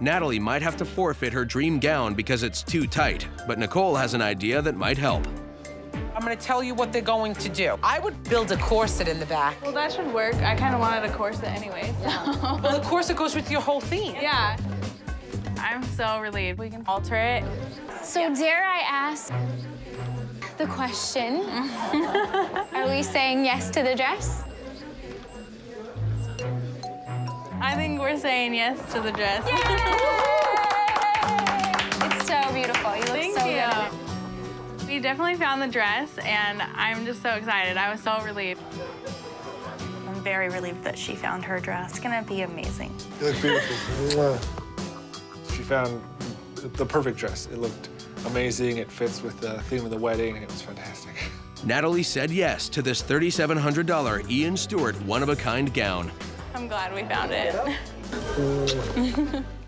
Natalie might have to forfeit her dream gown because it's too tight, but Nichole has an idea that might help. I'm gonna tell you what they're going to do. I would build a corset in the back. Well, that should work. I kind of wanted a corset anyway, so. Yeah. Well, the corset goes with your whole theme. Yeah. I'm so relieved. We can alter it. So dare I ask the question, are we saying yes to the dress? I think we're saying yes to the dress. It's so beautiful. You look so good. We definitely found the dress, and I'm just so excited. I was so relieved. I'm very relieved that she found her dress. It's gonna be amazing. You look beautiful. She found the perfect dress. It looked amazing. It fits with the theme of the wedding, and it was fantastic. Natalie said yes to this $3,700 Ian Stewart one-of-a-kind gown. I'm glad we found it.